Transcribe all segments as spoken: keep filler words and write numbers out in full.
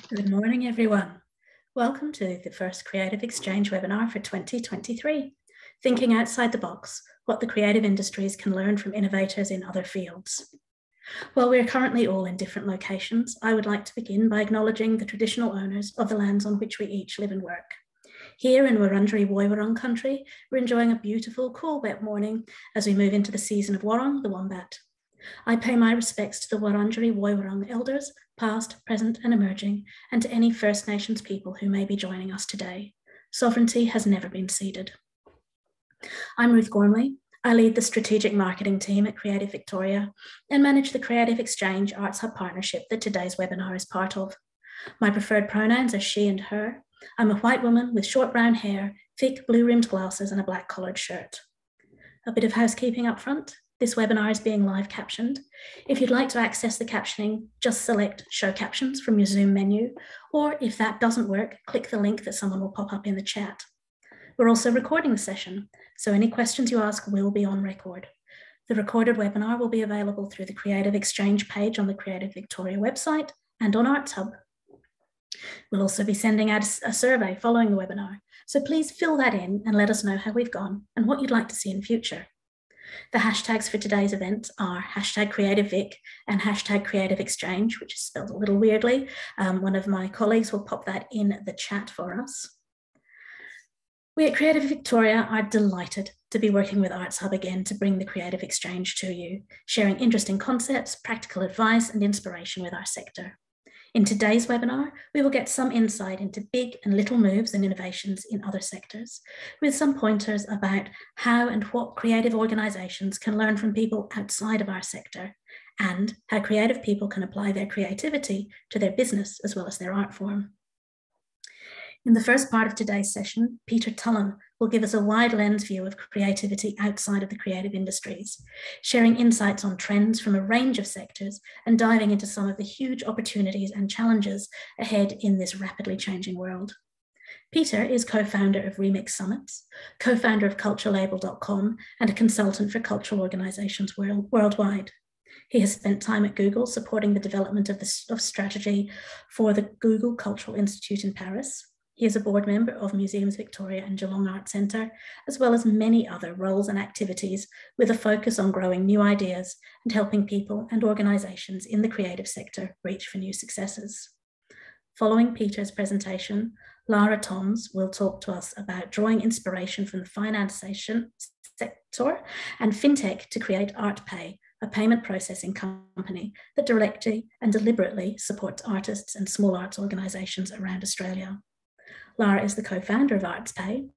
Good morning, everyone. Welcome to the first Creative Exchange webinar for twenty twenty-three, Thinking Outside the Box, What the Creative Industries Can Learn from Innovators in Other Fields. While we're currently all in different locations, I would like to begin by acknowledging the traditional owners of the lands on which we each live and work. Here in Wurundjeri Woiwurrung country, we're enjoying a beautiful, cool, wet morning as we move into the season of Wurrung, the Wombat. I pay my respects to the Wurundjeri Woiwurrung elders, past, present, and emerging, and to any First Nations people who may be joining us today. Sovereignty has never been ceded. I'm Ruth Gormley. I lead the strategic marketing team at Creative Victoria and manage the Creative Exchange Arts Hub partnership that today's webinar is part of. My preferred pronouns are she and her. I'm a white woman with short brown hair, thick blue-rimmed glasses, and a black collared shirt. A bit of housekeeping up front. This webinar is being live captioned. If you'd like to access the captioning, just select Show Captions from your Zoom menu, or if that doesn't work, click the link that someone will pop up in the chat. We're also recording the session, so any questions you ask will be on record. The recorded webinar will be available through the Creative Exchange page on the Creative Victoria website and on Arts Hub. We'll also be sending out a survey following the webinar, so please fill that in and let us know how we've gone and what you'd like to see in future. The hashtags for today's event are hashtag CreativeVic and hashtag Creative Exchange, which is spelled a little weirdly. Um, one of my colleagues will pop that in the chat for us. We at Creative Victoria are delighted to be working with Arts Hub again to bring the Creative Exchange to you, sharing interesting concepts, practical advice, and inspiration with our sector. In today's webinar, we will get some insight into big and little moves and innovations in other sectors, with some pointers about how and what creative organisations can learn from people outside of our sector, and how creative people can apply their creativity to their business as well as their art form. In the first part of today's session, Peter Tullin will give us a wide lens view of creativity outside of the creative industries, sharing insights on trends from a range of sectors and diving into some of the huge opportunities and challenges ahead in this rapidly changing world. Peter is co-founder of Remix Summits, co-founder of culture label dot com, and a consultant for cultural organisations world, worldwide. He has spent time at Google supporting the development of, the, of strategy for the Google Cultural Institute in Paris. He is a board member of Museums Victoria and Geelong Art Centre, as well as many other roles and activities with a focus on growing new ideas and helping people and organisations in the creative sector reach for new successes. Following Peter's presentation, Lara Thoms will talk to us about drawing inspiration from the finance sector and fintech to create ArtPay, a payment processing company that directly and deliberately supports artists and small arts organisations around Australia. Lara is the co-founder of ArtsPay,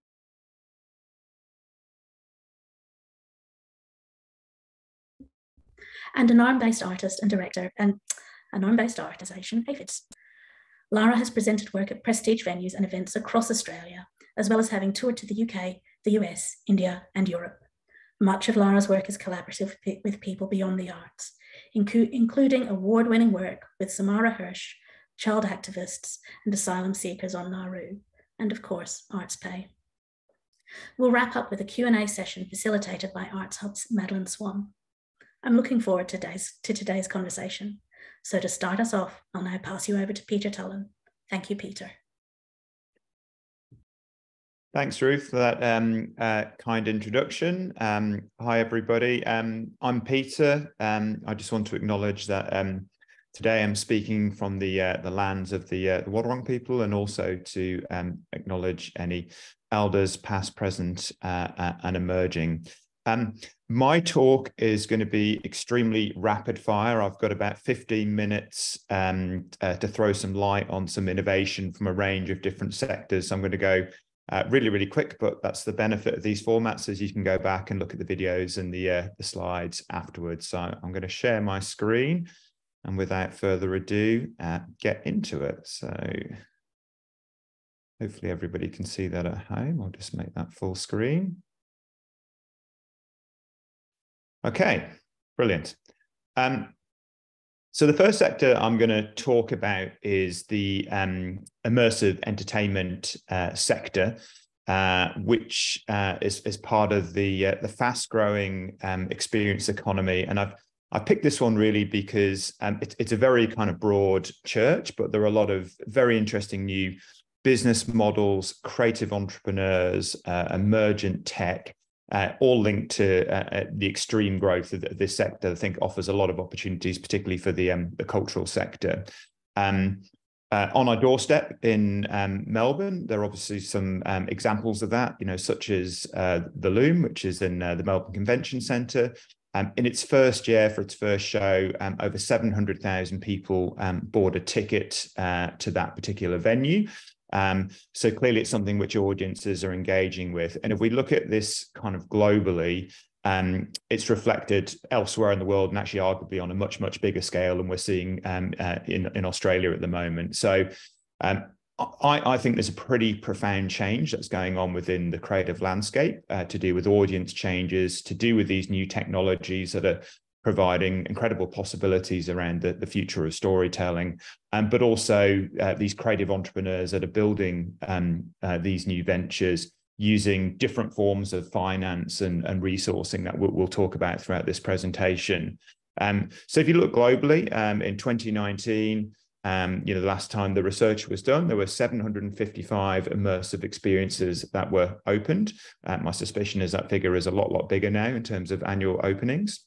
and a norm-based artist and director and a norm-based organisation, Aphids. Lara has presented work at prestige venues and events across Australia, as well as having toured to the U K, the U S, India, and Europe. Much of Lara's work is collaborative with people beyond the arts, inclu including award-winning work with Samara Hirsch, child activists, and asylum seekers on Nauru, and of course, ArtsPay. We'll wrap up with a Q and A session facilitated by Arts Hub's Madeline Swan. I'm looking forward to today's, to today's conversation. So to start us off, I'll now pass you over to Peter Tullin. Thank you, Peter. Thanks, Ruth, for that um, uh, kind introduction. Um, hi, everybody. Um, I'm Peter. Um, I just want to acknowledge that um, today I'm speaking from the uh, the lands of the, uh, the Wadawurrung people, and also to um, acknowledge any elders past, present, uh, and emerging. Um, my talk is going to be extremely rapid fire. I've got about fifteen minutes um, uh, to throw some light on some innovation from a range of different sectors. So I'm going to go uh, really, really quick, but that's the benefit of these formats, as you can go back and look at the videos and the, uh, the slides afterwards. So I'm going to share my screen. And without further ado, uh, get into it. So hopefully everybody can see that at home. I'll just make that full screen. Okay, brilliant. Um, so the first sector I'm going to talk about is the um, immersive entertainment uh, sector, uh, which uh, is, is part of the, uh, the fast-growing um, experience economy. And I've I picked this one really because um, it, it's a very kind of broad church, but there are a lot of very interesting new business models, creative entrepreneurs, uh, emergent tech, uh, all linked to uh, the extreme growth of this sector. I think offers a lot of opportunities, particularly for the, um, the cultural sector. Um, uh, on our doorstep in um, Melbourne, there are obviously some um, examples of that, you know, such as uh, the Loom, which is in uh, the Melbourne Convention Centre. Um, in its first year, for its first show, um, over seven hundred thousand people um, bought a ticket uh, to that particular venue. Um, so clearly it's something which audiences are engaging with. And if we look at this kind of globally, um, it's reflected elsewhere in the world and actually arguably on a much, much bigger scale than we're seeing um, uh, in, in Australia at the moment. So um, I, I think there's a pretty profound change that's going on within the creative landscape uh, to do with audience changes, to do with these new technologies that are providing incredible possibilities around the, the future of storytelling, um, but also uh, these creative entrepreneurs that are building um, uh, these new ventures using different forms of finance and, and resourcing that we'll, we'll talk about throughout this presentation. Um, so if you look globally, um, in twenty nineteen, um, you know, the last time the research was done, there were seven hundred fifty-five immersive experiences that were opened. Uh, my suspicion is that figure is a lot, lot bigger now in terms of annual openings.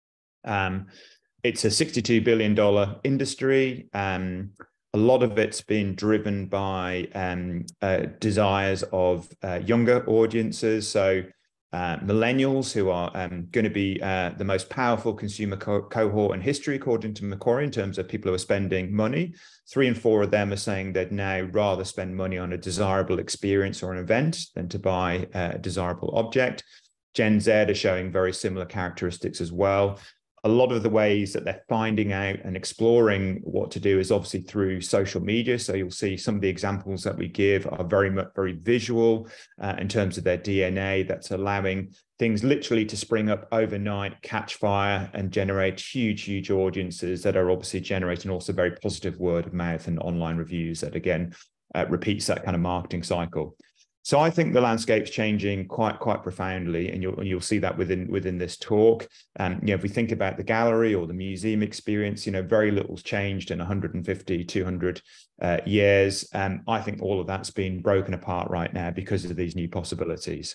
Um, it's a sixty-two billion dollar industry. Um, a lot of it's been driven by um, uh, desires of uh, younger audiences. So uh, millennials, who are um, going to be uh, the most powerful consumer co cohort in history, according to Macquarie, in terms of people who are spending money. Three in four of them are saying they'd now rather spend money on a desirable experience or an event than to buy a desirable object. Gen Z are showing very similar characteristics as well. A lot of the ways that they're finding out and exploring what to do is obviously through social media. So you'll see some of the examples that we give are very much very visual uh, in terms of their D N A. That's allowing things literally to spring up overnight, catch fire, and generate huge, huge audiences that are obviously generating also very positive word of mouth and online reviews that again uh, repeats that kind of marketing cycle. So I think the landscape's changing quite, quite profoundly, and you'll, you'll see that within, within this talk. Um, you know, if we think about the gallery or the museum experience, you know, very little's changed in one hundred fifty, two hundred uh, years. Um, I think all of that's been broken apart right now because of these new possibilities.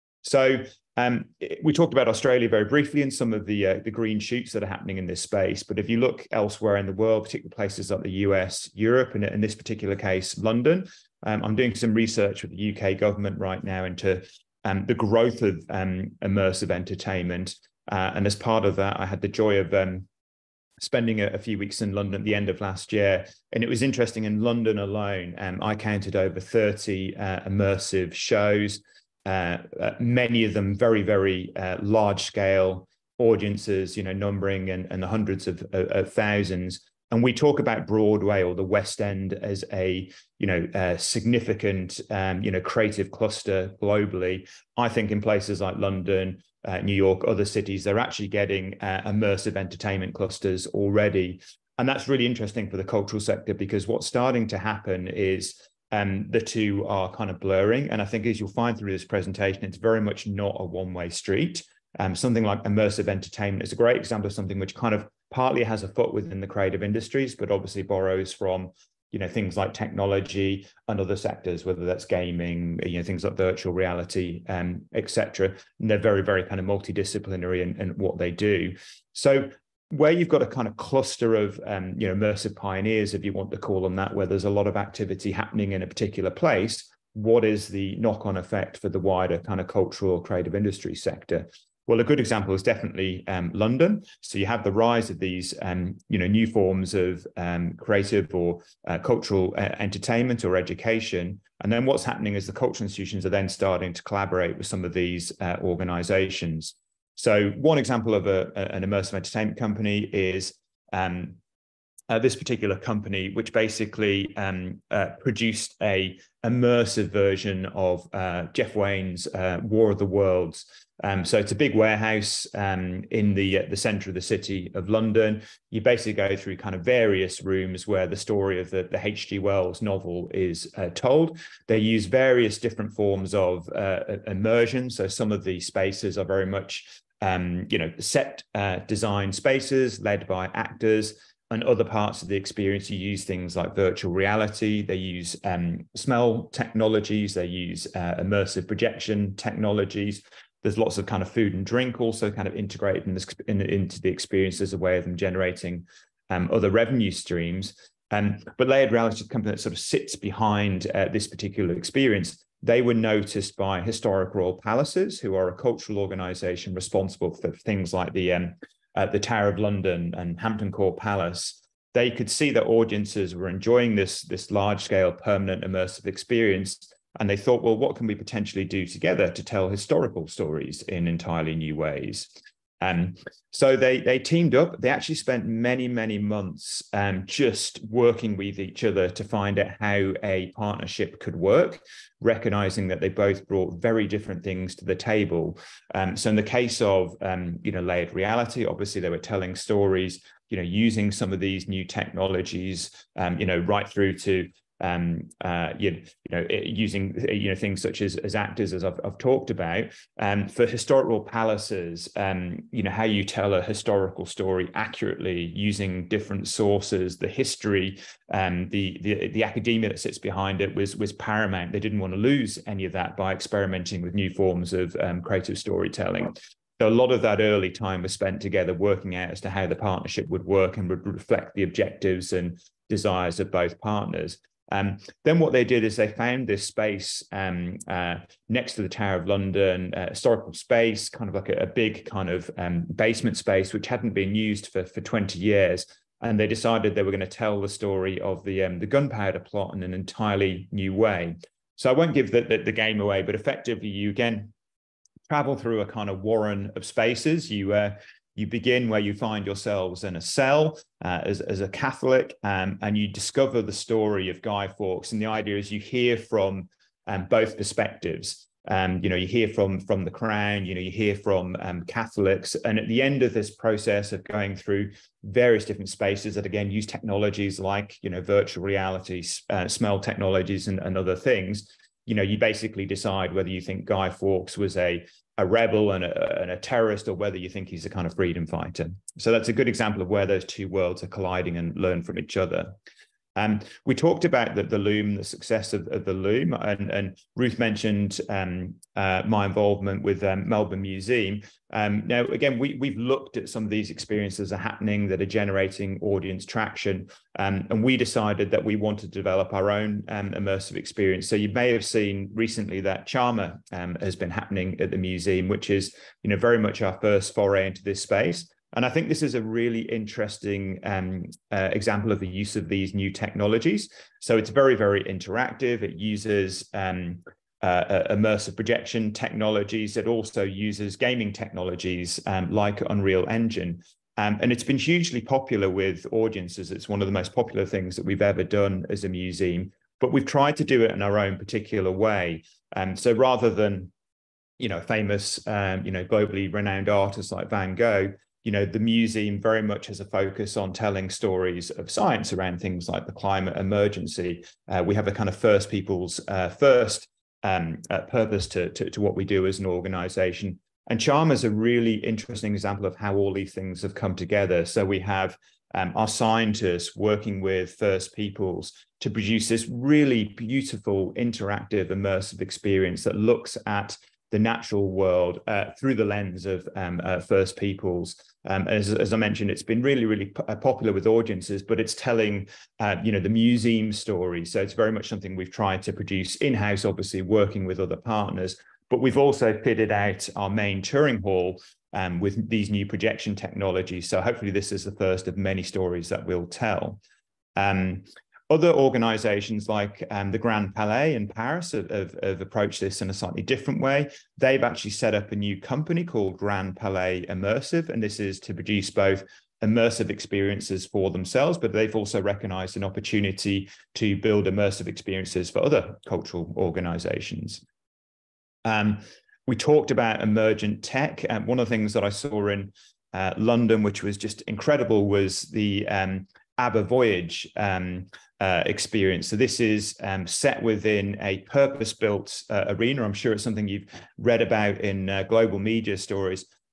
So um, we talked about Australia very briefly and some of the, uh, the green shoots that are happening in this space. But if you look elsewhere in the world, particularly places like the U S, Europe, and in this particular case, London, um, I'm doing some research with the U K government right now into um, the growth of um, immersive entertainment. Uh, and as part of that, I had the joy of um, spending a, a few weeks in London at the end of last year. And it was interesting, in London alone, um, I counted over thirty uh, immersive shows. Uh, uh, many of them very, very uh, large scale audiences, you know, numbering in, in the hundreds of, of, of thousands. And we talk about Broadway or the West End as a, you know, uh, significant, um, you know, creative cluster globally. I think in places like London, uh, New York, other cities, they're actually getting uh, immersive entertainment clusters already. And that's really interesting for the cultural sector, because what's starting to happen is Um, the two are kind of blurring. And I think, as you'll find through this presentation, it's very much not a one-way street. Um, something like immersive entertainment is a great example of something which kind of partly has a foot within the creative industries, but obviously borrows from, you know, things like technology and other sectors, whether that's gaming, you know, things like virtual reality, um, et cetera. And they're very, very kind of multidisciplinary in, in what they do. So where you've got a kind of cluster of, um, you know, immersive pioneers, if you want to call them that, where there's a lot of activity happening in a particular place, what is the knock-on effect for the wider kind of cultural creative industry sector? Well, a good example is definitely um, London. So you have the rise of these, um, you know, new forms of um, creative or uh, cultural uh, entertainment or education. And then what's happening is the cultural institutions are then starting to collaborate with some of these uh, organizations. So one example of a, a, an immersive entertainment company is um, uh, this particular company, which basically um, uh, produced a immersive version of uh, Jeff Wayne's uh, War of the Worlds. Um, so it's a big warehouse um, in the, uh, the center of the city of London. You basically go through kind of various rooms where the story of the, the H G Wells novel is uh, told. They use various different forms of uh, immersion. So some of the spaces are very much um, you know, set uh, design spaces led by actors. And other parts of the experience, you use things like virtual reality. They use um, smell technologies. They use uh, immersive projection technologies. There's lots of kind of food and drink also kind of integrated in this, in, into the experience as a way of them generating um, other revenue streams. Um, but layered reality is a company that sort of sits behind uh, this particular experience. They were noticed by Historic Royal Palaces, who are a cultural organisation responsible for things like the um, uh, the Tower of London and Hampton Court Palace. They could see that audiences were enjoying this, this large-scale, permanent, immersive experience, and they thought, well, what can we potentially do together to tell historical stories in entirely new ways? Um, so they they teamed up. They actually spent many, many months um, just working with each other to find out how a partnership could work, recognizing that they both brought very different things to the table. Um, so in the case of, um, you know, layered reality, obviously they were telling stories, you know, using some of these new technologies, um, you know, right through to um uh you, you know using you know things such as as actors, as I've, I've talked about. Um for historical palaces, um you know how you tell a historical story accurately using different sources, the history, um the the the academia that sits behind it was was paramount. They didn't want to lose any of that by experimenting with new forms of um, creative storytelling. So a lot of that early time was spent together working out as to how the partnership would work and would reflect the objectives and desires of both partners. Um, then what they did is they found this space um, uh, next to the Tower of London, uh, historical space, kind of like a, a big kind of um, basement space, which hadn't been used for, for twenty years. And they decided they were going to tell the story of the, um, the gunpowder plot in an entirely new way. So I won't give the, the, the game away, but effectively you again travel through a kind of warren of spaces. You uh, You begin where you find yourselves in a cell uh, as, as a Catholic, um, and you discover the story of Guy Fawkes. And the idea is you hear from um, both perspectives. Um, you know, you hear from, from the Crown, you know, you hear from um, Catholics. And at the end of this process of going through various different spaces that, again, use technologies like, you know, virtual reality, uh, smell technologies and, and other things, you know, you basically decide whether you think Guy Fawkes was a a rebel and a, and a terrorist, or whether you think he's a kind of freedom fighter. So that's a good example of where those two worlds are colliding and learn from each other. Um, we talked about the, the Loom, the success of, of the Loom, and, and Ruth mentioned um, uh, my involvement with um, Melbourne Museum. Um, now, again, we, we've looked at some of these experiences that are happening that are generating audience traction, um, and we decided that we wanted to develop our own um, immersive experience. So you may have seen recently that Charmer um, has been happening at the museum, which is, you know, very much our first foray into this space. And I think this is a really interesting um, uh, example of the use of these new technologies. So it's very, very interactive. It uses um, uh, immersive projection technologies. It also uses gaming technologies um, like Unreal Engine. Um, and it's been hugely popular with audiences. It's one of the most popular things that we've ever done as a museum, but we've tried to do it in our own particular way. Um, so rather than, you know, famous, um, you know, globally renowned artists like Van Gogh, you know, the museum very much has a focus on telling stories of science around things like the climate emergency. Uh, we have a kind of first people's uh, first um, uh, purpose to, to, to what we do as an organization. And Charm is a really interesting example of how all these things have come together. So we have um, our scientists working with First Peoples to produce this really beautiful, interactive, immersive experience that looks at the natural world uh, through the lens of um, uh, First Peoples. Um, as, as I mentioned, it's been really, really popular with audiences, but it's telling, uh, you know, the museum story. So it's very much something we've tried to produce in-house, obviously working with other partners, but we've also fitted out our main touring hall um, with these new projection technologies. So hopefully this is the first of many stories that we'll tell. Um, Other organizations like um, the Grand Palais in Paris have, have, have approached this in a slightly different way. They've actually set up a new company called Grand Palais Immersive, and this is to produce both immersive experiences for themselves, but they've also recognized an opportunity to build immersive experiences for other cultural organizations. Um, we talked about emergent tech. And one of the things that I saw in uh, London, which was just incredible, was the um, ABBA Voyage um, uh, experience. So this is um, set within a purpose-built uh, arena. I'm sure it's something you've read about in uh, global media stories.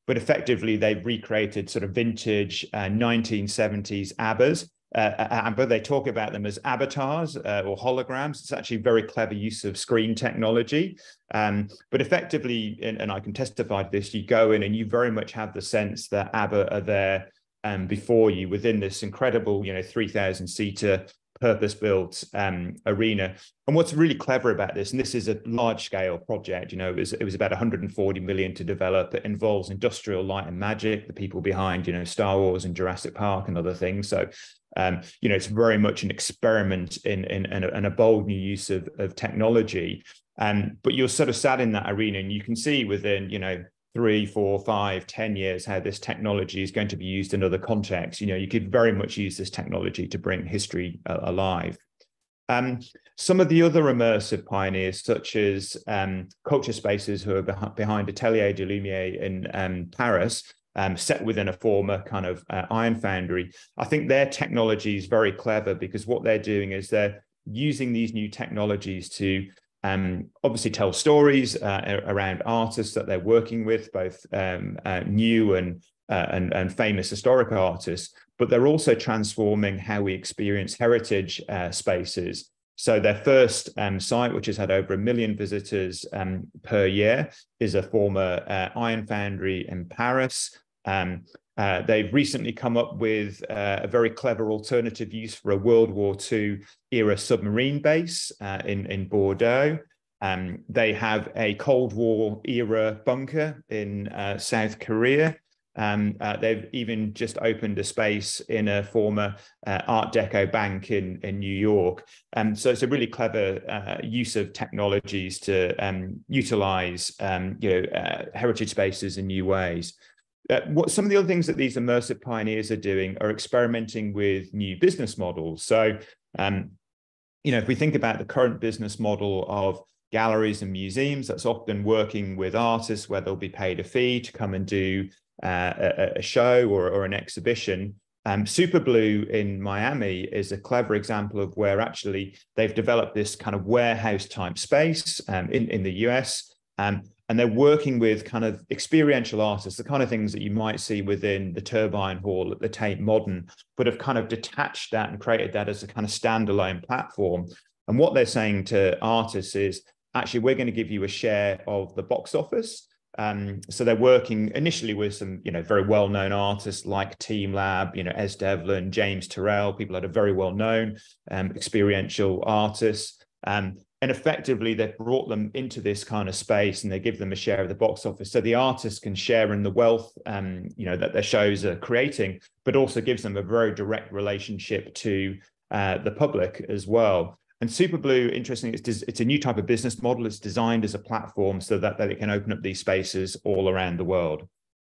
but effectively they've recreated sort of vintage uh, nineteen seventies ABBAs. Uh, ABBA, they talk about them as avatars uh, or holograms. It's actually very clever use of screen technology. Um, but effectively, and, and I can testify to this, you go in and you very much have the sense that ABBA are there um, before you within this incredible, you know, three thousand seater purpose-built um, arena. And what's really clever about this, and this is a large-scale project, you know, it was, it was about one hundred forty million to develop. It involves Industrial Light and Magic, the people behind, you know, Star Wars and Jurassic Park and other things. So, um, you know, it's very much an experiment in, in, in, a, in a bold new use of, of technology. Um, but you're sort of sat in that arena and you can see within, you know, three, four, five, ten years, how this technology is going to be used in other contexts. You know, you could very much use this technology to bring history uh, alive. Um, some of the other immersive pioneers, such as um, Culture Spaces, who are beh behind Atelier de Lumière in um, Paris, um, set within a former kind of uh, iron foundry. I think their technology is very clever because what they're doing is they're using these new technologies to Um, obviously tell stories uh, around artists that they're working with, both um, uh, new and, uh, and, and famous historic artists, but they're also transforming how we experience heritage uh, spaces. So their first um, site, which has had over a million visitors um, per year, is a former uh, iron foundry in Paris. Um, Uh, they've recently come up with uh, a very clever alternative use for a World War Two era submarine base uh, in, in Bordeaux. Um, they have a Cold War era bunker in uh, South Korea. Um, uh, they've even just opened a space in a former uh, Art Deco bank in, in New York. Um, so it's a really clever uh, use of technologies to um, utilize um, you know, uh, heritage spaces in new ways. Uh, what some of the other things that these immersive pioneers are doing are experimenting with new business models. So, um, you know, if we think about the current business model of galleries and museums, that's often working with artists where they'll be paid a fee to come and do uh, a, a show or, or an exhibition. Um, Superblue in Miami is a clever example of where actually they've developed this kind of warehouse type space um, in, in the U S. Um, And they're working with kind of experiential artists, the kind of things that you might see within the Turbine Hall at the Tate Modern, but have kind of detached that and created that as a kind of standalone platform. And what they're saying to artists is, actually, we're going to give you a share of the box office. Um, so they're working initially with some, you know, very well-known artists like Team Lab, you know, Es Devlin, James Turrell, people that are very well-known um, experiential artists. Um, And effectively, they've brought them into this kind of space and they give them a share of the box office. So the artists can share in the wealth, um, you know, that their shows are creating, but also gives them a very direct relationship to uh, the public as well. And Superblue, interestingly, it's, it's a new type of business model. It's designed as a platform so that, that it can open up these spaces all around the world.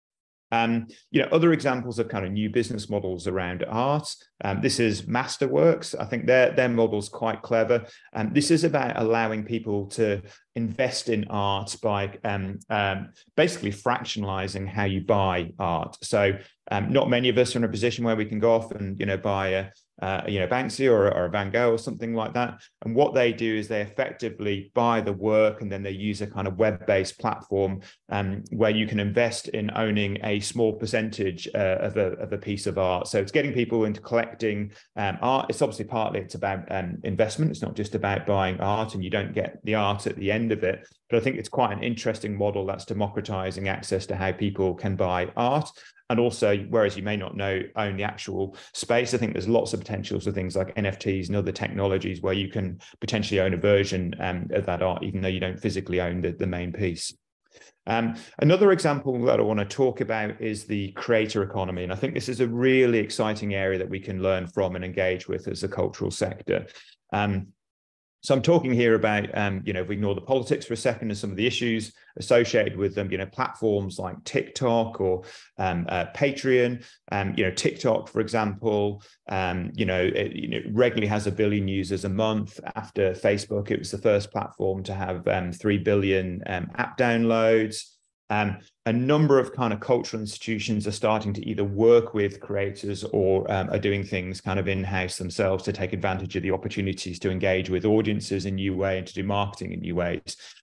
Um, you know, other examples of kind of new business models around art. Um, this is Masterworks. I think their, their model's quite clever. Um, this is about allowing people to invest in art by um, um, basically fractionalizing how you buy art. So um, not many of us are in a position where we can go off and, you know, buy a, uh, you know, Banksy or, or a Van Gogh or something like that. And what they do is they effectively buy the work and then they use a kind of web-based platform um, where you can invest in owning a small percentage uh, of, a, of a piece of art. So it's getting people into collecting um, art. It's obviously partly it's about um, investment. It's not just about buying art and you don't get the art at the end of it. But I think it's quite an interesting model that's democratizing access to how people can buy art. And also, whereas you may not know, own the actual space, I think there's lots of potentials for things like N F Ts and other technologies where you can potentially own a version um, of that art, even though you don't physically own the, the main piece. Um, another example that I want to talk about is the creator economy. And I think this is a really exciting area that we can learn from and engage with as a cultural sector. Um, So I'm talking here about, um, you know, if we ignore the politics for a second and some of the issues associated with them, you know, platforms like TikTok or um, uh, Patreon, um, you know, TikTok, for example, um, you know, it, you know, regularly has a billion users a month. After Facebook, it was the first platform to have um, three billion um, app downloads. Um, a number of kind of cultural institutions are starting to either work with creators or um, are doing things kind of in-house themselves to take advantage of the opportunities to engage with audiences in new ways and to do marketing in new ways.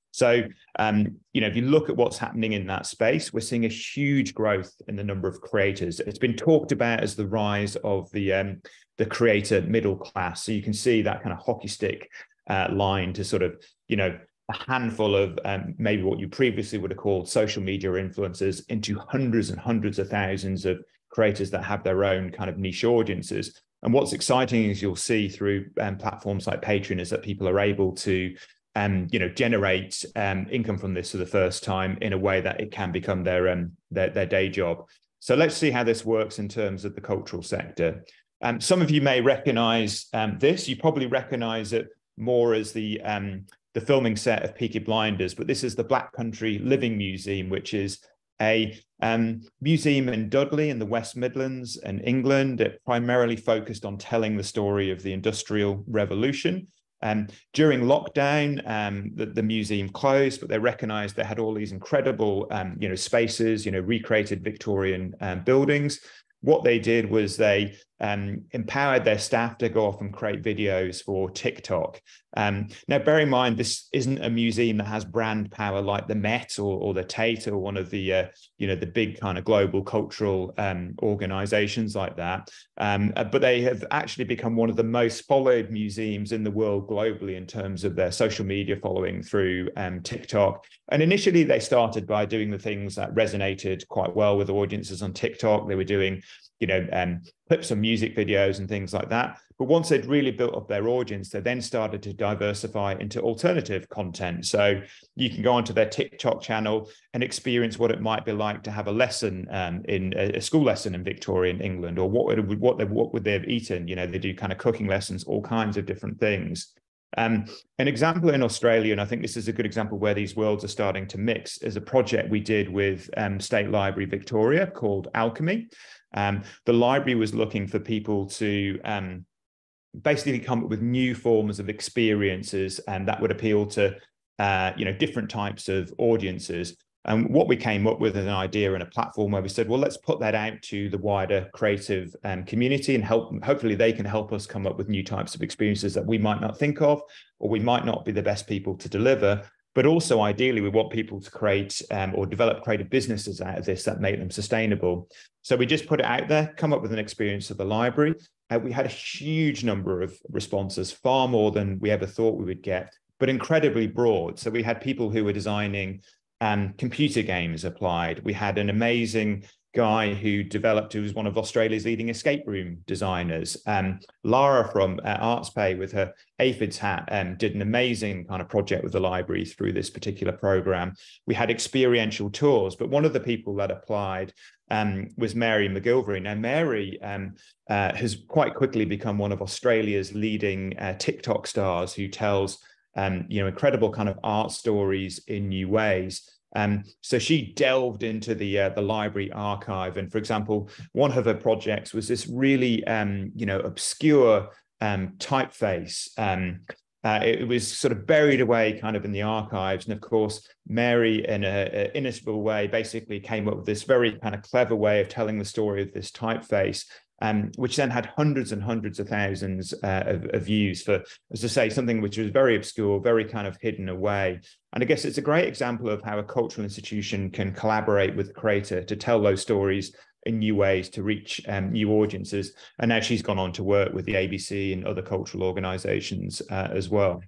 So, um, you know, if you look at what's happening in that space, we're seeing a huge growth in the number of creators. It's been talked about as the rise of the um, the creator middle class. So you can see that kind of hockey stick uh, line to sort of, you know, a handful of um, maybe what you previously would have called social media influencers into hundreds and hundreds of thousands of creators that have their own kind of niche audiences. And what's exciting is you'll see through um, platforms like Patreon is that people are able to um, you know, generate um, income from this for the first time in a way that it can become their, um, their, their day job. So let's see how this works in terms of the cultural sector. Um, some of you may recognize um, this. You probably recognize it more as the, um, the filming set of Peaky Blinders, but this is the Black Country Living Museum, which is a um, museum in Dudley in the West Midlands in England. It primarily focused on telling the story of the Industrial Revolution. Um, during lockdown, um, the, the museum closed, but they recognized they had all these incredible, um, you know, spaces, you know, recreated Victorian um, buildings. What they did was they um, empowered their staff to go off and create videos for TikTok. Um, now, bear in mind, this isn't a museum that has brand power like the Met or, or the Tate or one of the, uh, you know, the big kind of global cultural um, organizations like that. Um, but they have actually become one of the most followed museums in the world globally in terms of their social media following through um, TikTok. And initially, they started by doing the things that resonated quite well with audiences on TikTok. They were doing, you know, um, clips of music videos and things like that. But once they'd really built up their audience, they then started to diversify into alternative content. So you can go onto their TikTok channel and experience what it might be like to have a lesson um, in a, a school lesson in Victorian England, or what would what they what would they have eaten? You know, they do kind of cooking lessons, all kinds of different things. Um, an example in Australia, and I think this is a good example where these worlds are starting to mix, is a project we did with um, State Library Victoria called Alchemy. Um, the library was looking for people to um, basically come up with new forms of experiences, and that would appeal to uh, you know, different types of audiences. And what we came up with is an idea and a platform where we said, well, let's put that out to the wider creative um, community and help. Hopefully, they can help us come up with new types of experiences that we might not think of, or we might not be the best people to deliver. But also, ideally, we want people to create um, or develop creative businesses out of this that make them sustainable. So we just put it out there, come up with an experience of the library. Uh, we had a huge number of responses, far more than we ever thought we would get, but incredibly broad. So we had people who were designing um, computer games applied. We had an amazing guy who developed, who was one of Australia's leading escape room designers. Um, Lara from uh, ArtsPay with her aphids hat um, did an amazing kind of project with the library through this particular program. We had experiential tours, but one of the people that applied um, was Mary McGilvery. Now, Mary um, uh, has quite quickly become one of Australia's leading uh, TikTok stars who tells um, you know, incredible kind of art stories in new ways. Um, so she delved into the uh, the library archive, and for example, one of her projects was this really um, you know, obscure um, typeface. Um, uh, it, it was sort of buried away kind of in the archives, and of course, Mary, in a, a innocent way, basically came up with this very kind of clever way of telling the story of this typeface. Um, which then had hundreds and hundreds of thousands uh, of, of views for, as I say, something which was very obscure, very kind of hidden away. And I guess it's a great example of how a cultural institution can collaborate with the creator to tell those stories in new ways to reach um, new audiences. And now she's gone on to work with the A B C and other cultural organizations uh, as well.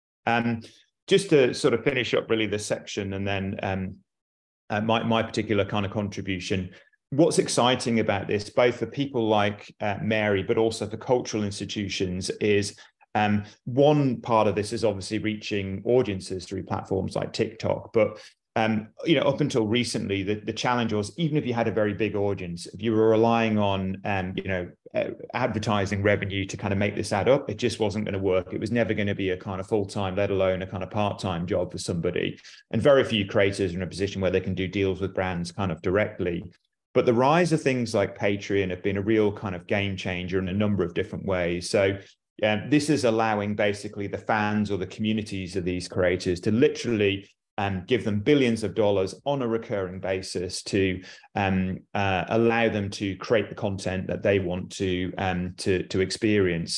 Um, just to sort of finish up really this section, and then um, uh, my, my particular kind of contribution. What's exciting about this, both for people like uh, Mary, but also for cultural institutions, is um, one part of this is obviously reaching audiences through platforms like TikTok. But um, you know, up until recently, the, the challenge was, even if you had a very big audience, if you were relying on um, you know, uh, advertising revenue to kind of make this add up, it just wasn't going to work. It was never going to be a kind of full-time, let alone a kind of part-time job for somebody. And very few creators are in a position where they can do deals with brands kind of directly. But the rise of things like Patreon have been a real kind of game changer in a number of different ways. So um, this is allowing basically the fans or the communities of these creators to literally um, give them billions of dollars on a recurring basis to um, uh, allow them to create the content that they want to, um, to, to experience.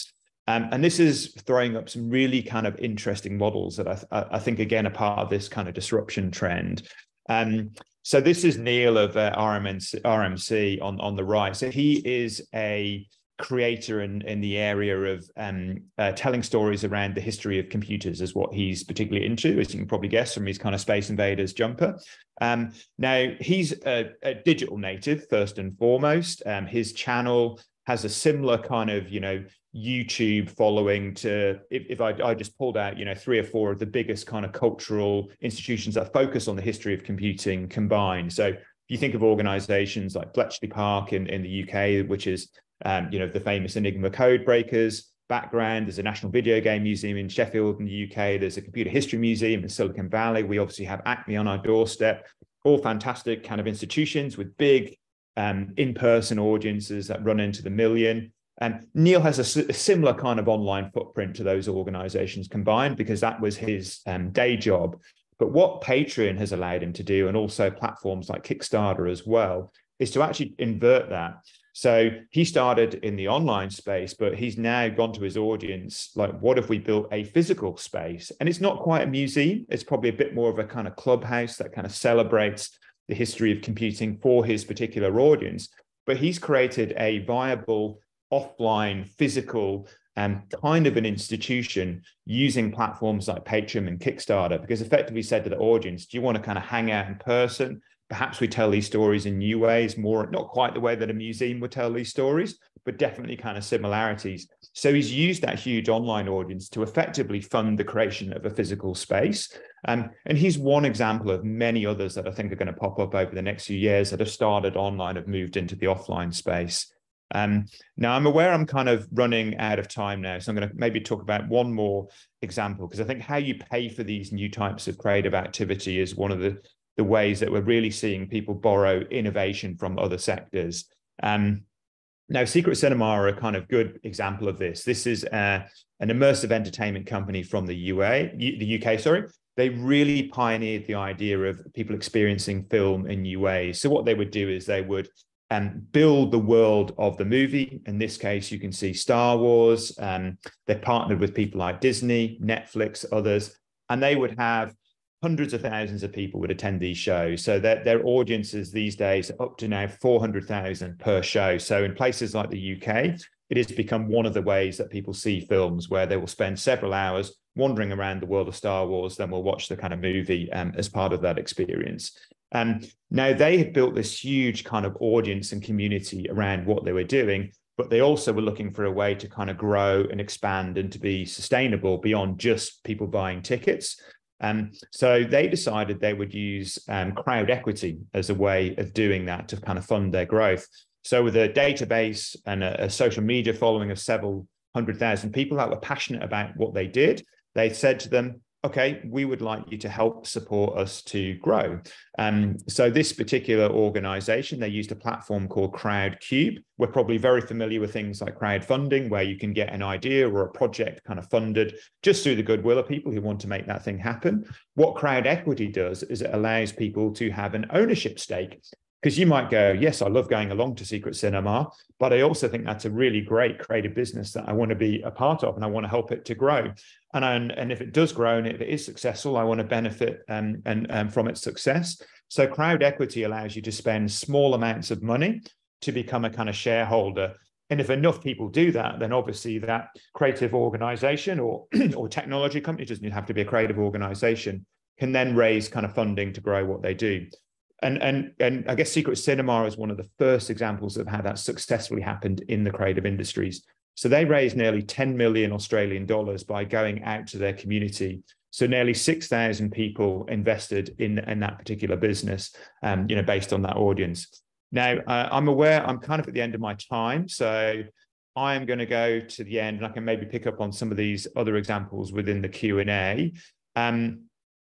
Um, and this is throwing up some really kind of interesting models that I, I think, again, are part of this kind of disruption trend. Um, so this is Neil of uh, R M C on, on the right. So he is a creator in, in the area of um, uh, telling stories around the history of computers is what he's particularly into, as you can probably guess from his kind of Space Invaders jumper. Um, now, he's a, a digital native, first and foremost. Um, his channel has a similar kind of, you know, YouTube following to, if, if I, I just pulled out, you know, three or four of the biggest kind of cultural institutions that focus on the history of computing combined. So if you think of organizations like Bletchley Park in, in the U K, which is, um, you know, the famous Enigma code breakers background, there's a National Video Game Museum in Sheffield in the U K, there's a Computer History Museum in Silicon Valley, we obviously have Acme on our doorstep, all fantastic kind of institutions with big um, in-person audiences that run into the million. And Neil has a, a similar kind of online footprint to those organizations combined, because that was his um, day job. But what Patreon has allowed him to do, and also platforms like Kickstarter as well, is to actually invert that. So he started in the online space, but he's now gone to his audience, like, what if we built a physical space? And it's not quite a museum. It's probably a bit more of a kind of clubhouse that kind of celebrates the history of computing for his particular audience. But he's created a viable offline, physical, um, kind of an institution using platforms like Patreon and Kickstarter, because effectively said to the audience, do you want to kind of hang out in person? Perhaps we tell these stories in new ways, more, not quite the way that a museum would tell these stories, but definitely kind of similarities. So he's used that huge online audience to effectively fund the creation of a physical space. Um, and he's one example of many others that I think are going to pop up over the next few years that have started online, have moved into the offline space. Um, now, I'm aware I'm kind of running out of time now, so I'm going to maybe talk about one more example, because I think how you pay for these new types of creative activity is one of the, the ways that we're really seeing people borrow innovation from other sectors. Um, now, Secret Cinema are a kind of good example of this. This is uh, an immersive entertainment company from the U A, the U K, sorry. They really pioneered the idea of people experiencing film in new ways. So what they would do is they would and build the world of the movie. In this case, you can see Star Wars. Um, they partnered with people like Disney, Netflix, others, and they would have hundreds of thousands of people would attend these shows. So their, their audiences these days are up to now four hundred thousand per show. So in places like the U K, it has become one of the ways that people see films, where they will spend several hours wandering around the world of Star Wars, then we'll watch the kind of movie um, as part of that experience. Um, now, they had built this huge kind of audience and community around what they were doing, but they also were looking for a way to kind of grow and expand and to be sustainable beyond just people buying tickets. Um, so they decided they would use um, crowd equity as a way of doing that to kind of fund their growth. So with a database and a, a social media following of several hundred thousand people that were passionate about what they did, they said to them, okay, we would like you to help support us to grow. Um, so this particular organization, they used a platform called Crowdcube. We're probably very familiar with things like crowdfunding, where you can get an idea or a project kind of funded just through the goodwill of people who want to make that thing happen. What crowd equity does is it allows people to have an ownership stake. Because you might go, yes, I love going along to Secret Cinema, but I also think that's a really great creative business that I want to be a part of, and I want to help it to grow. And, I, and if it does grow and if it is successful, I want to benefit um, and, um, from its success. So crowd equity allows you to spend small amounts of money to become a kind of shareholder. And if enough people do that, then obviously that creative organization or, or technology company, doesn't have to be a creative organization, can then raise kind of funding to grow what they do. And, and, and I guess Secret Cinema is one of the first examples of how that successfully happened in the creative industries. So they raised nearly ten million Australian dollars by going out to their community. So nearly six thousand people invested in, in that particular business, um, you know, based on that audience. Now, uh, I'm aware I'm kind of at the end of my time, so I am going to go to the end, and I can maybe pick up on some of these other examples within the Q and A. Um,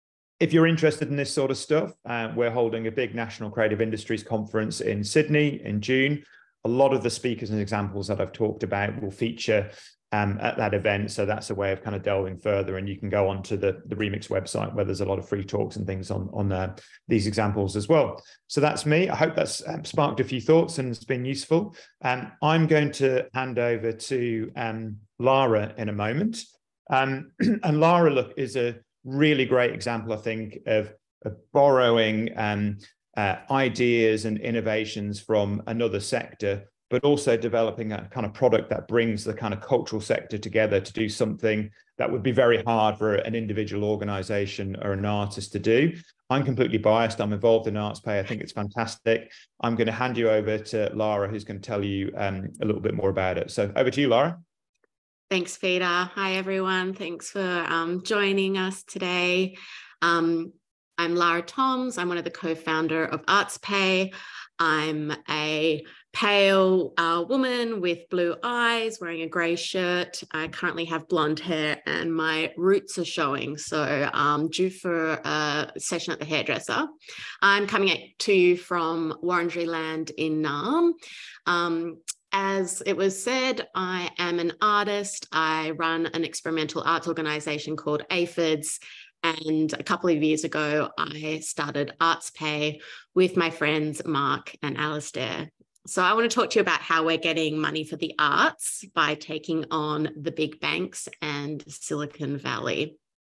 If you're interested in this sort of stuff, uh, we're holding a big National Creative Industries Conference in Sydney in June. A lot of the speakers and examples that I've talked about will feature um, at that event. So that's a way of kind of delving further, and you can go onto the, the Remix website where there's a lot of free talks and things on, on uh, these examples as well. So that's me. I hope that's um, sparked a few thoughts and it's been useful. Um, I'm going to hand over to um, Lara in a moment. Um, and Lara, look, is a really great example, I think, of, of borrowing um, uh, ideas and innovations from another sector, but also developing a kind of product that brings the kind of cultural sector together to do something that would be very hard for an individual organization or an artist to do. I'm completely biased. I'm involved in ArtsPay. I think it's fantastic. I'm going to hand you over to Lara, who's going to tell you um, a little bit more about it. So over to you, Lara. Thanks, Peter. Hi, everyone. Thanks for um, joining us today. Um, I'm Lara Thoms. I'm one of the co-founder of ArtsPay. I'm a pale uh, woman with blue eyes, wearing a grey shirt. I currently have blonde hair and my roots are showing, so I'm due for a session at the hairdresser. I'm coming at, to you from Wurundjeri Land in Naarm. Um, As it was said, I am an artist. I run an experimental arts organisation called aphids. And a couple of years ago, I started ArtsPay with my friends Mark and Alistair. So I want to talk to you about how we're getting money for the arts by taking on the big banks and Silicon Valley.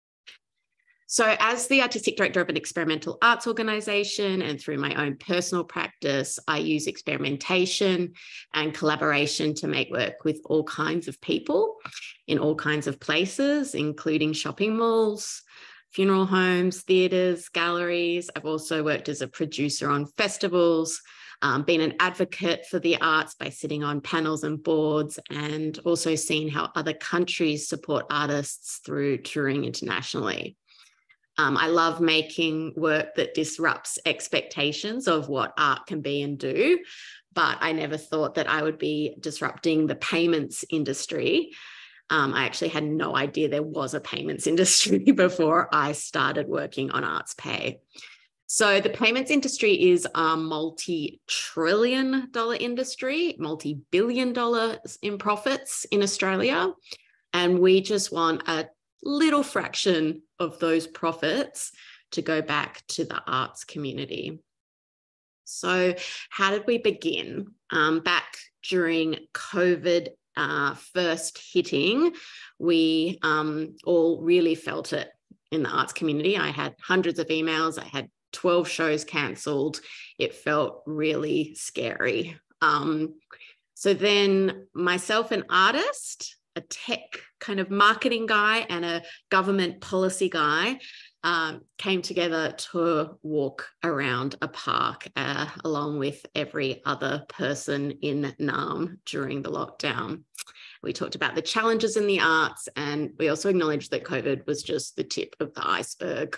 So as the artistic director of an experimental arts organisation and through my own personal practice, I use experimentation and collaboration to make work with all kinds of people in all kinds of places, including shopping malls, funeral homes, theatres, galleries. I've also worked as a producer on festivals, um, been an advocate for the arts by sitting on panels and boards, and also seen how other countries support artists through touring internationally. Um, I love making work that disrupts expectations of what art can be and do, but I never thought that I would be disrupting the payments industry. Um, I actually had no idea there was a payments industry before I started working on ArtsPay. So the payments industry is a multi-trillion dollar industry, multi-billion dollars in profits in Australia, and we just want a little fraction of those profits to go back to the arts community. So how did we begin? Um, back during COVID uh, first hitting, we um, all really felt it in the arts community. I had hundreds of emails. I had twelve shows cancelled. It felt really scary. Um, so then myself, an artist, a tech kind of marketing guy and a government policy guy um, came together to walk around a park uh, along with every other person in Naarm during the lockdown. We talked about the challenges in the arts, and we also acknowledged that COVID was just the tip of the iceberg.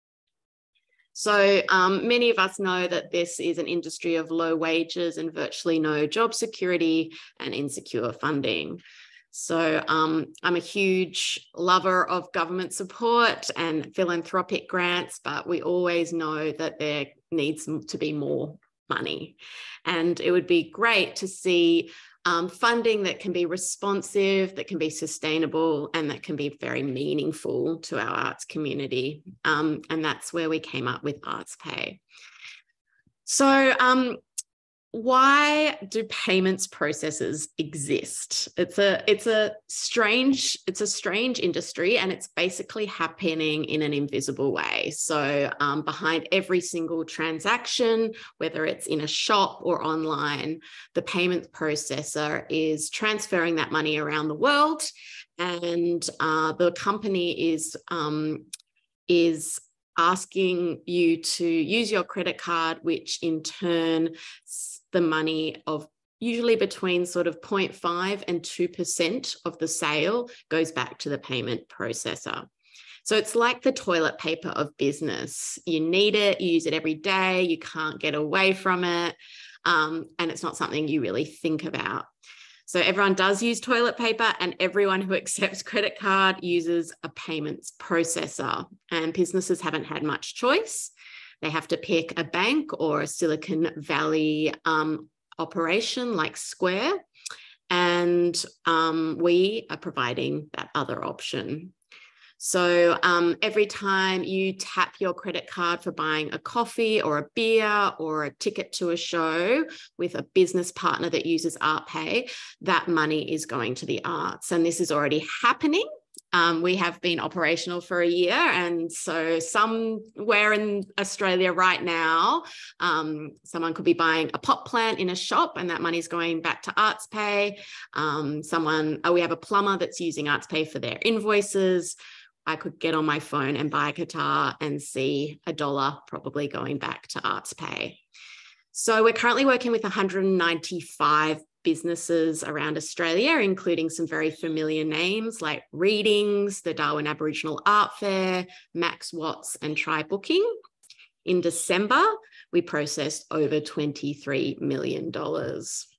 So um, many of us know that this is an industry of low wages and virtually no job security and insecure funding. So um, I'm a huge lover of government support and philanthropic grants, but we always know that there needs to be more money. And it would be great to see um, funding that can be responsive, that can be sustainable, and that can be very meaningful to our arts community. Um, and that's where we came up with ArtsPay. So um, why do payments processes exist? It's a it's a strange it's a strange industry, and it's basically happening in an invisible way. So um, behind every single transaction, whether it's in a shop or online, the payment processor is transferring that money around the world, and uh, the company is um, is asking you to use your credit card, which in turn the money of usually between sort of zero point five and two percent of the sale goes back to the payment processor. So it's like the toilet paper of business. You need it, you use it every day, you can't get away from it, um, and it's not something you really think about. So everyone does use toilet paper, and everyone who accepts credit card uses a payments processor, and businesses haven't had much choice. They have to pick a bank or a Silicon Valley um, operation like Square. And and um, we are providing that other option. So um, every time you tap your credit card for buying a coffee or a beer or a ticket to a show with a business partner that uses ArtPay, that money is going to the arts. And this is already happening. Um, we have been operational for a year, and so somewhere in Australia right now, um, someone could be buying a pot plant in a shop, and that money is going back to ArtsPay. Um, someone, oh, we have a plumber that's using ArtsPay for their invoices. I could get on my phone and buy a guitar and see a dollar probably going back to ArtsPay. So we're currently working with one hundred ninety-five businesses around Australia, including some very familiar names like Readings, the Darwin Aboriginal Art Fair, Max Watts, and Try Booking. In December, we processed over twenty-three million dollars.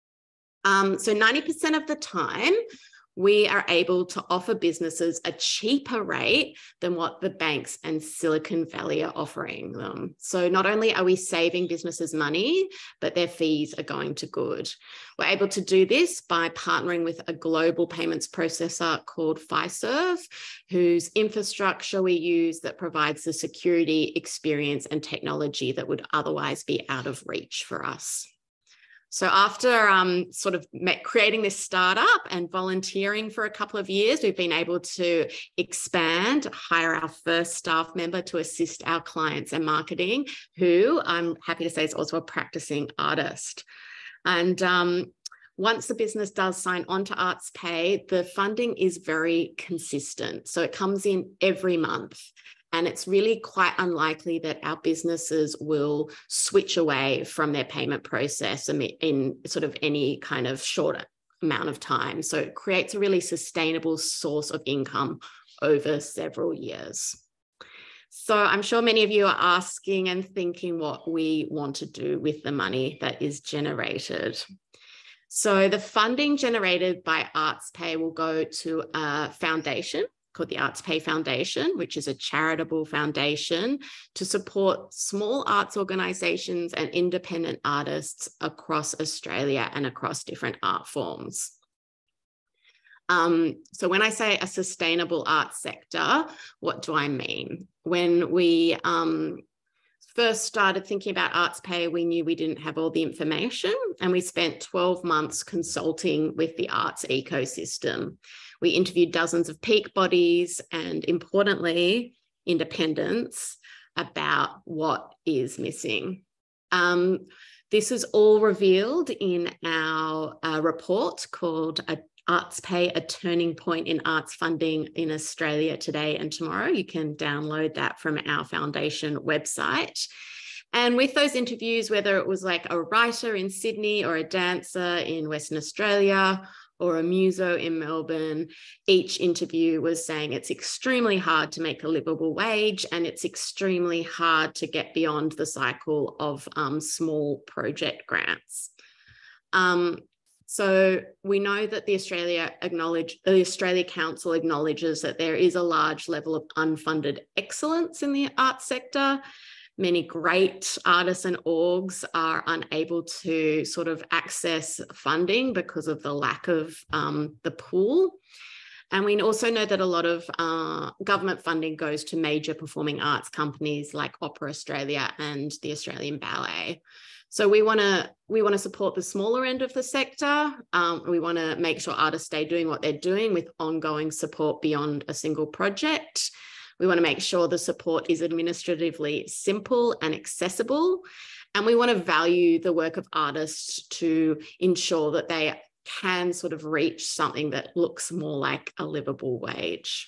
Um, so ninety percent of the time, we are able to offer businesses a cheaper rate than what the banks and Silicon Valley are offering them. So not only are we saving businesses money, but their fees are going to good. We're able to do this by partnering with a global payments processor called Fiserv, whose infrastructure we use that provides the security, experience, and technology that would otherwise be out of reach for us. So after um, sort of creating this startup and volunteering for a couple of years, we've been able to expand, hire our first staff member to assist our clients and marketing, who I'm happy to say is also a practicing artist. And um, once the business does sign on to ArtsPay, the funding is very consistent. So it comes in every month. And it's really quite unlikely that our businesses will switch away from their payment process in sort of any kind of short amount of time. So it creates a really sustainable source of income over several years. So I'm sure many of you are asking and thinking what we want to do with the money that is generated. So the funding generated by ArtsPay will go to a foundation called the ArtsPay Foundation, which is a charitable foundation to support small arts organisations and independent artists across Australia and across different art forms. Um, so when I say a sustainable arts sector, what do I mean? When we um, first started thinking about ArtsPay, we knew we didn't have all the information, and we spent twelve months consulting with the arts ecosystem. We interviewed dozens of peak bodies and, importantly, independents about what is missing. Um, this is all revealed in our uh, report called a ArtsPay, a turning point in arts funding in Australia today and tomorrow. You can download that from our foundation website. And with those interviews, whether it was like a writer in Sydney or a dancer in Western Australia or a muso in Melbourne, each interview was saying it's extremely hard to make a livable wage, and it's extremely hard to get beyond the cycle of um, small project grants. Um, So we know that the Australia acknowledge, the Australia Council acknowledges that there is a large level of unfunded excellence in the arts sector. Many great artists and orgs are unable to sort of access funding because of the lack of um, the pool. And we also know that a lot of uh, government funding goes to major performing arts companies like Opera Australia and the Australian Ballet. So we want to we want to support the smaller end of the sector. Um, we want to make sure artists stay doing what they're doing with ongoing support beyond a single project. We want to make sure the support is administratively simple and accessible. And we want to value the work of artists to ensure that they can sort of reach something that looks more like a livable wage.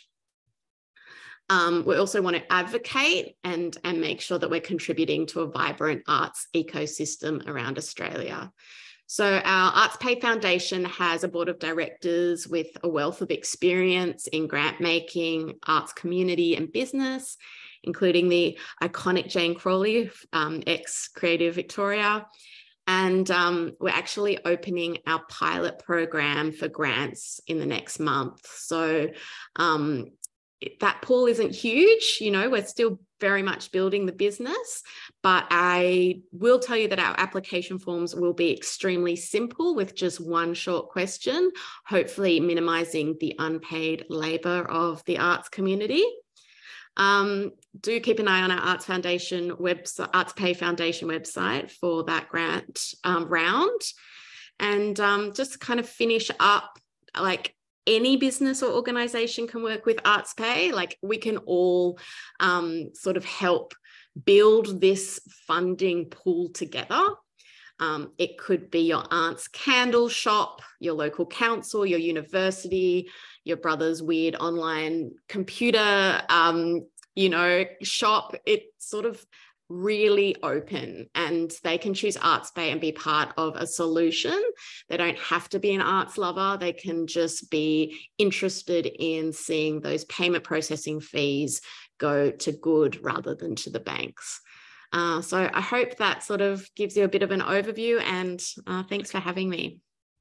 Um, we also want to advocate and, and make sure that we're contributing to a vibrant arts ecosystem around Australia. So our ArtsPay Foundation has a board of directors with a wealth of experience in grant making, arts community and business, including the iconic Jane Crawley, um, ex-Creative Victoria. And um, we're actually opening our pilot program for grants in the next month. So um, that pool isn't huge, you know, we're still very much building the business, but I will tell you that our application forms will be extremely simple with just one short question, hopefully minimizing the unpaid labor of the arts community. Um, do keep an eye on our Arts Foundation website, Arts Pay Foundation website for that grant um, round. And um, just to kind of finish up, like, any business or organization can work with Arts Pay. Like, we can all um, sort of help build this funding pool together. Um, it could be your aunt's candle shop, your local council, your university, your brother's weird online computer, um, you know, shop. It's sort of really open, and they can choose Arts Pay and be part of a solution. They don't have to be an arts lover. They can just be interested in seeing those payment processing fees go to good rather than to the banks. Uh, so I hope that sort of gives you a bit of an overview, and uh, thanks for having me.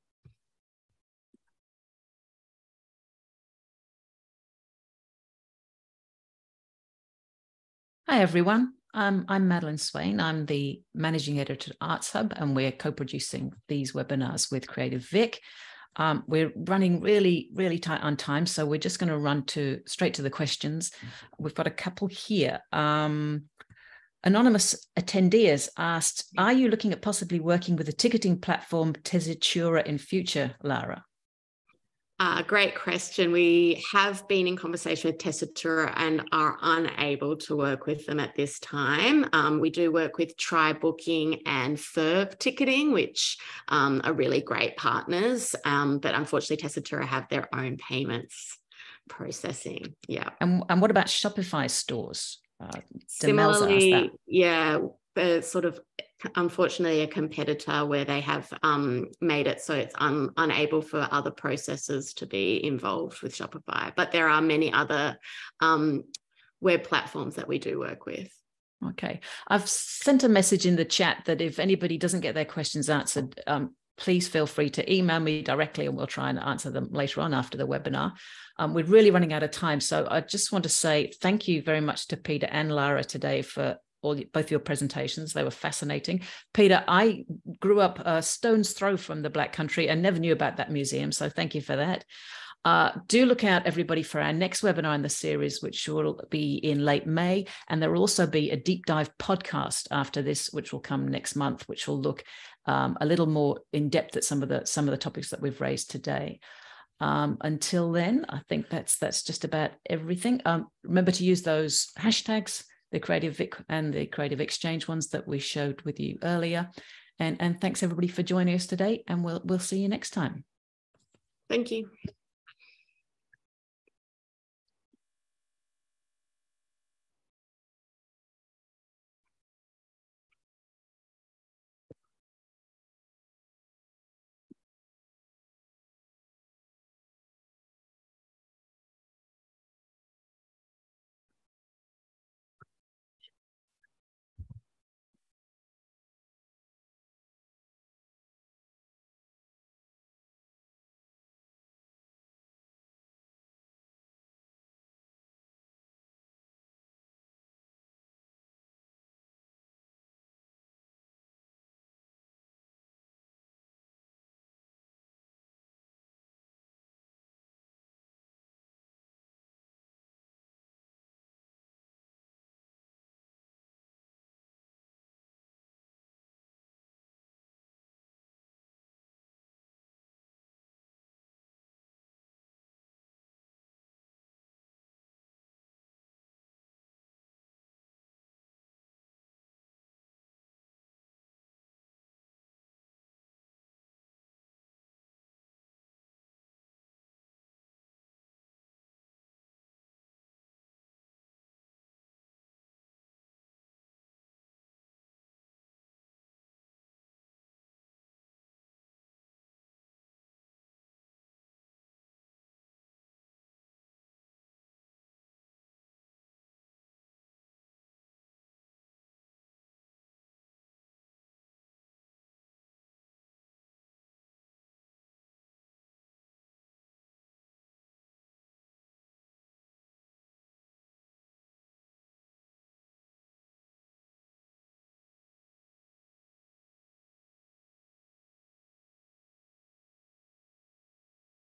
Hi, everyone. Um, I'm Madeline Swain. I'm the managing editor at Arts Hub, and we're co-producing these webinars with Creative Vic. Um, we're running really, really tight on time, so we're just going to run to straight to the questions. We've got a couple here. Um, Anonymous attendee has asked, are you looking at possibly working with a ticketing platform Tessitura in future, Lara? Uh, great question. We have been in conversation with Tessitura and are unable to work with them at this time. Um, we do work with Try Booking and Ferv Ticketing, which um, are really great partners, um, but unfortunately Tessitura have their own payments processing. Yeah. And, and what about Shopify stores? Uh, Similarly, yeah, uh, sort of unfortunately a competitor where they have um, made it so it's un unable for other processors to be involved with Shopify. But there are many other um, web platforms that we do work with. Okay. I've sent a message in the chat that if anybody doesn't get their questions answered, um, please feel free to email me directly and we'll try and answer them later on after the webinar. Um, we're really running out of time. So I just want to say thank you very much to Peter and Lara today for all, both your presentations. They were fascinating. Peter, I grew up a stone's throw from the Black Country and never knew about that museum. So thank you for that. Uh, do look out, everybody, for our next webinar in the series, which will be in late May. And there will also be a deep dive podcast after this, which will come next month, which will look um, a little more in depth at some of the some of the topics that we've raised today. Um, until then, I think that's that's just about everything. Um, remember to use those hashtags, the Creative Vic and the Creative Exchange ones that we showed with you earlier. And, and thanks everybody for joining us today, and we'll we'll see you next time. Thank you.